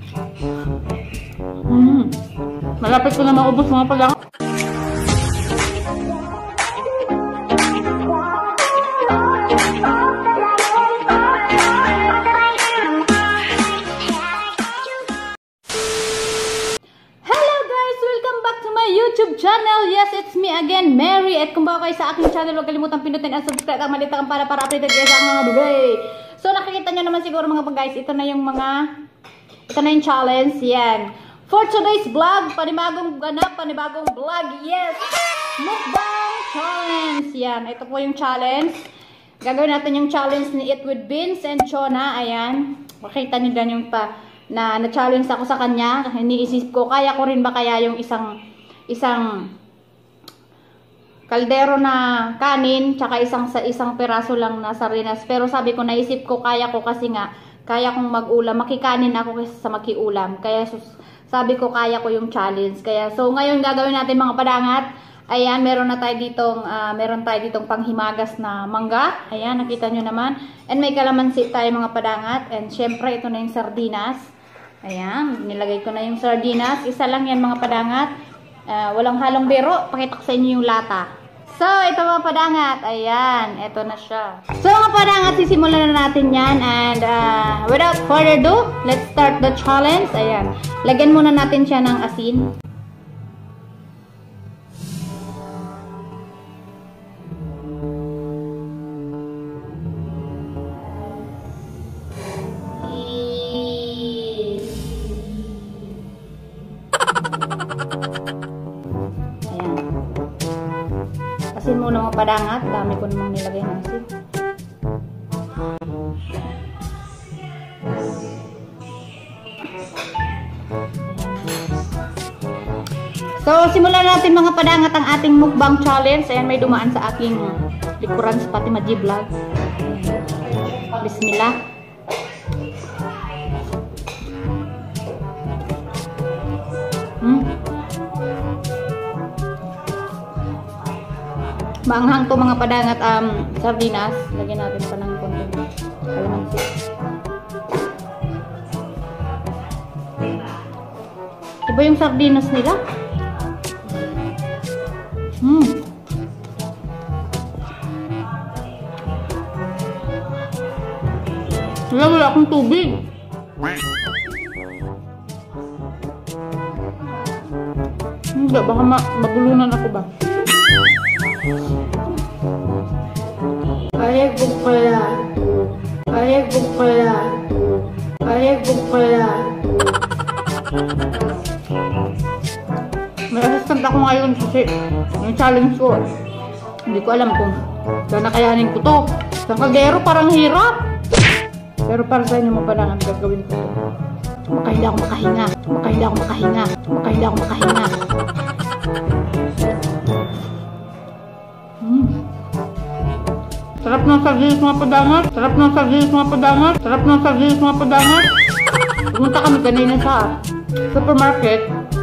Malapit ko na maubos mga padangat. YouTube channel. Yes, it's me again, Mary. At kung bago kayo sa aking channel, huwag kalimutan pindutin ang subscribe at malitan para updated kayo sa aking mga video. So, nakikita nyo naman siguro mga guys, ito na yung challenge. Yan. For today's vlog, panibagong ganap, panibagong vlog. Yes! Mukbang challenge. Yan. Ito po yung challenge. Gagawin natin yung challenge ni Eat with Beans and Chona. Ayan. Makita nyo dyan yung na-challenge ako sa kanya. Iniisip ko, kaya ko rin ba kaya yung isang kaldero na kanin tsaka isang peraso lang na sardinas. Pero sabi ko, naisip ko kaya ko kasi nga kaya kong mag-ulam, makikanin ako kaysa sa makiulam. Kaya sabi ko kaya ko yung challenge. Kaya so ngayon gagawin natin mga padangat. Ayan, meron tayo ditong panghimagas na mangga. Ayan, nakita nyo naman. And may kalamansi tayo mga padangat. And syempre ito na yung sardinas. Ayan, nilagay ko na yung sardinas. Isa lang yan mga padangat. Walang halong biro. Pakita ko sa inyo yung lata. So, ito mga padangat. Ayan, ito na siya. So, mga padangat, sisimulan na natin yan. And without further ado, let's start the challenge. Ayan. Lagyan muna natin siya ng asin. Asin muna mga padangat. Dami ko namang nilagay ng asin. So, simulan natin mga padangat ang ating mukbang challenge. Ayan, may dumaan sa aking likuran sa Fatima G Vlog. Bismillah. Maanghang to mga padangat sardinas. Lagyan natin pa ng konting kalamansi. Iba yung sardinas nila. Wala akong tubig. Hindi, baka magulunan ako ba? Ay bukala. May assistant ako ngayon kasi yung challenge ko. Hindi ko alam kung nakayanin ko to. Sa kaldero parang hirap. Pero para sa inyo mapalangan gagawin ko to. Hindi ako makahinga. Sarap ng sardinas mga padangat. Pumunta kami kanina sa supermarket.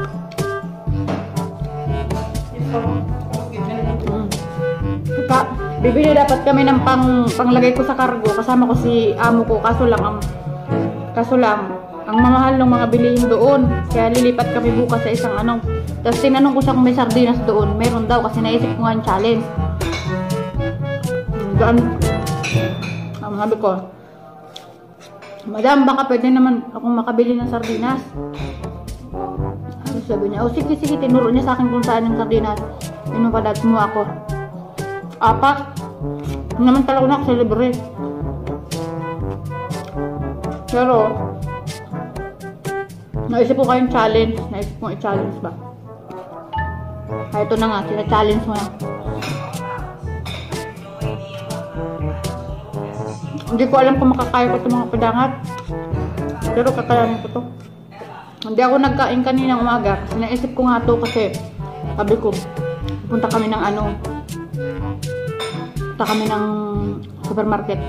Bibili dapat kami ng panglagay ko sa cargo. Kasama ko si amo ko. Kaso lang ang mamahal ng mga bilihin doon. Kaya lilipat kami bukas sa isang Tapos tinanong ko siya kung may sardinas doon. Meron daw kasi naisip ko nga ang challenge. Doon, sabi ko, Madam, baka pwede naman akong makabili ng sardinas. Sabi niya, sige, tinuro niya sa akin kung saan yung sardinas. Yun pa dati mo ako. 4. Naman talaga na ako sa libre. Pero, naisip ko kayong challenge. Naisip ko i-challenge ba? Ito na nga, sina-challenge mo na. Hindi ko alam kung makakaya ko ito mga padangat. Pero kakayanin ko to. Hindi ako nagkain kaninang umaga. Kasi naisip ko nga to kasi sabi ko, pupunta kami ng supermarket.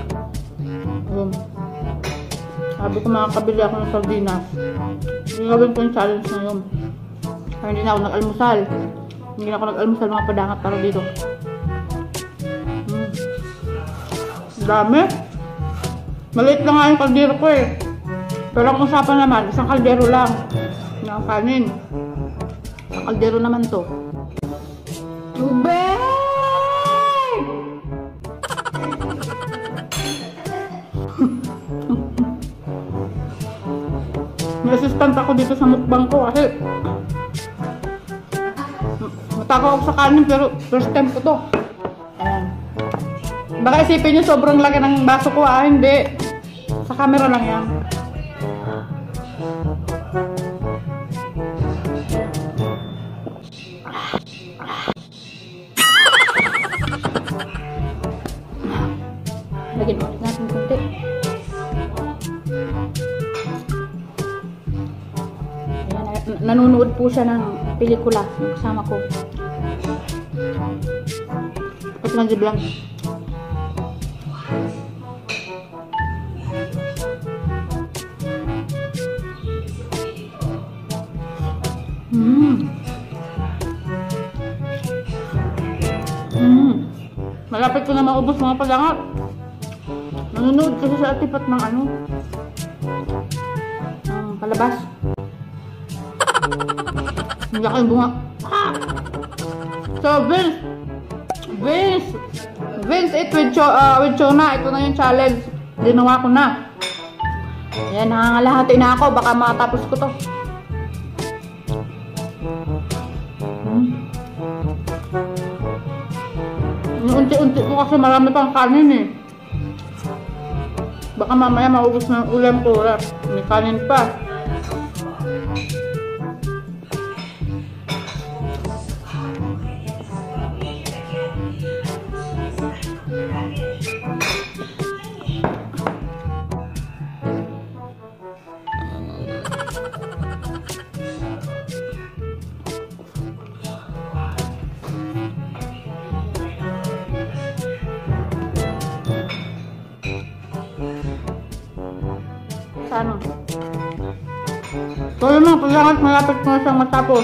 Sabi ko makakabili ako ng sardinas. Gagawin ko yung challenge na yun. Kaya hindi na ako nag-almusal. Hindi na ako nag-almusal mga padangat para dito. Dami. Maliit lang nga yung kaldero ko eh. Pero ang usapan naman, isang kaldero lang ng kanin. Isang kaldero naman to. Tubig! May assistant ako dito sa mukbang ko kasi matakaw ako sa kanin pero first time ko to. Ayan. Baka isipin nyo sobrang laki ng baso ko hindi. Sa camera lang yan. Lagyan ulit natin konti. Ayan, nanonood po siya ng pelikula yung kasama ko. Tapos nandib lang. Malapit ko na maubos mga palangat. Nanonood kasi sa atipat ng ano, ng palabas. Hindi ako yung bunga. So Vince eat with Chona. Ito na yung challenge. Ginawa ko na. Ayan, nangangalahati na ako. Baka matapos ko to. Unti-unti ko kasi marami pang kanin eh. Baka mamaya maubos na yung ulam ko. May kanin pa. Ano? So yun lang, palangat malapit ko na siyang matapos.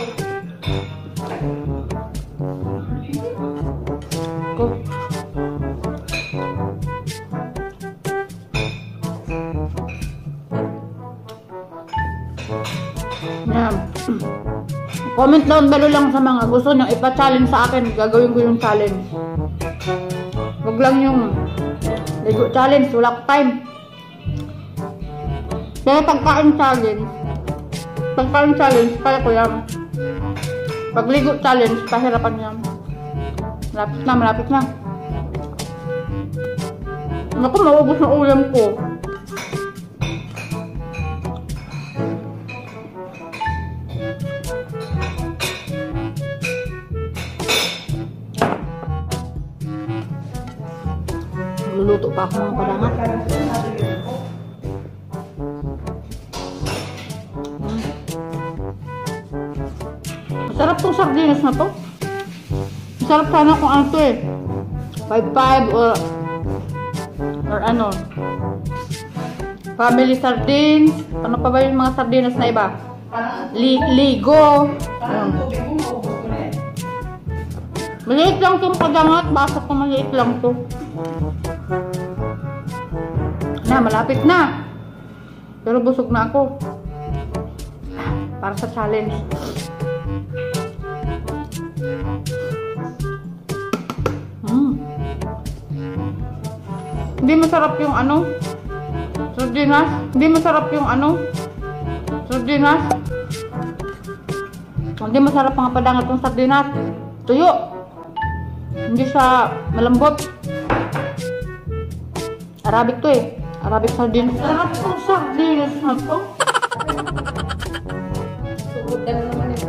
Go. Yan. Comment down below lang sa mga gusto nyo ipa-challenge sa akin. Gagawin ko yung challenge. Huwag lang yung ligo challenge. Wala ko time. Pero pagkain challenge, kaya ko yan. Pagligo challenge, pahirapan yan. Malapit na. Naku, maubos na ulam ko. Luluto pa ako mga palangat. Sarap tong sardinas na to. Sarap sana kung ano to eh. 5-5 or ano. Family sardines. Ano pa ba yung mga sardinas na iba? Ligo. Maliit lang tong padangat. Basa ko maliit lang to. Na, malapit na. Pero busog na ako. Para sa challenge. Hindi masarap yung ano? Sardinas? Hindi masarap yung ano? Sardinas? Hindi masarap mga padangat yung sardinas. Tuyo. Hindi siya malambot. Arabic to eh. Arabic sardinas. Sarap yung sardinas na to. Subutan naman ito.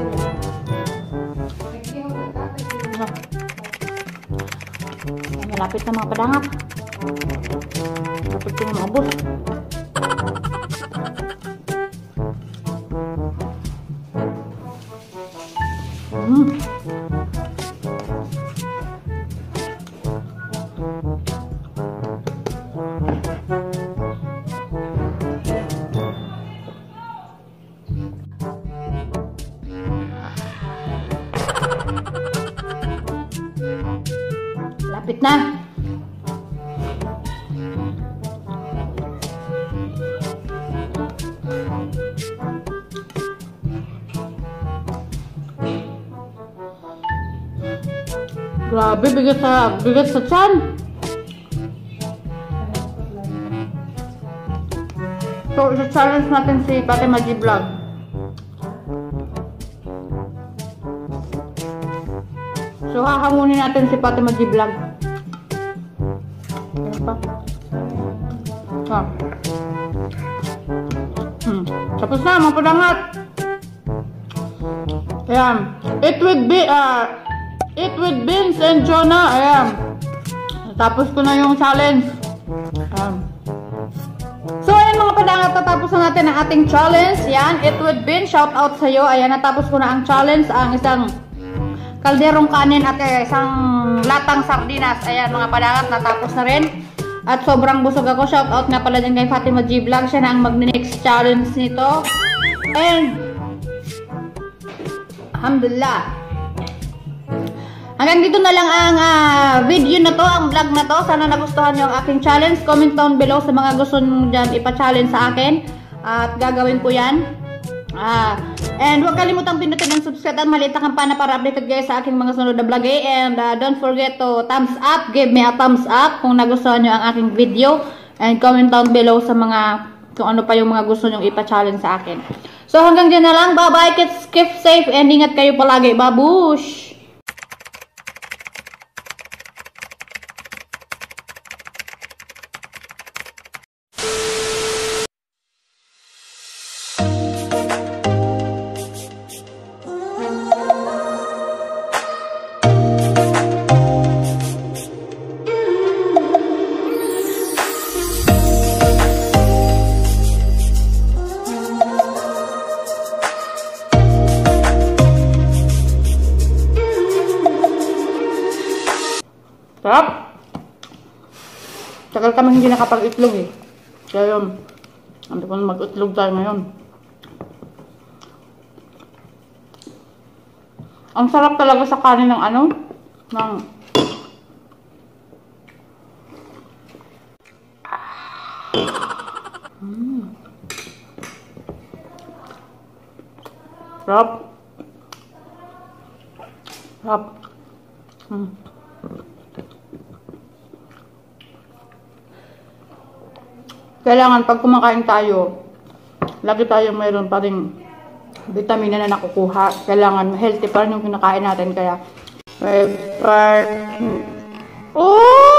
Malapit na mga padangat. Malapit na maubos. Lapit na. Grabe, bigat sa tiyan. So, isa-challenge natin si Fatima G Vlog. So, hahamunin natin si Fatima G Vlog. Ayan pa. Ah. Tapos na, mga padangat. Ayan. Eat with beans and Jonah. Ayan. Tapos ko na yung challenge. Ayan. So, ayan mga padangat, tatapos na natin ang ating challenge. Yan, Eat with beans, shout out sa'yo. Ayan, natapos ko na ang challenge, ang isang kalderong kanin at isang latang sardinas. Ayan mga padangat, natapos na rin. At sobrang busog ako. Shout out nga pala dyan kay Fatima G Vlog. Siya na ang mag-next challenge nito. And, alhamdulillah. Hanggang dito na lang ang video na to, ang vlog na to. Sana nagustuhan nyo ang aking challenge. Comment down below sa mga gusto nyo dyan ipa-challenge sa akin. At gagawin ko yan. And huwag kalimutang pinutin ang subscribe at maliit na kampana para updated guys sa aking mga sunod na vlog. And don't forget to thumbs up. Give me a thumbs up kung nagustuhan nyo ang aking video. And comment down below sa mga kung ano pa yung mga gusto nyo ipa-challenge sa akin. So hanggang dyan na lang. Bye-bye. Keep safe and ingat kayo palagi. Babush! Sarap! Tagal kami hindi nakapag-itlog eh. Kaya yun, hindi ko na mag-itlog tayo ngayon. Ang sarap talaga sa kanin ng ano? Ng... Sarap! Sarap! Kailangan pag kumakain tayo, lagi tayo mayroon pa rin vitamina na nakukuha. Kailangan healthy pa rin yung kinakain natin. Kaya, oh!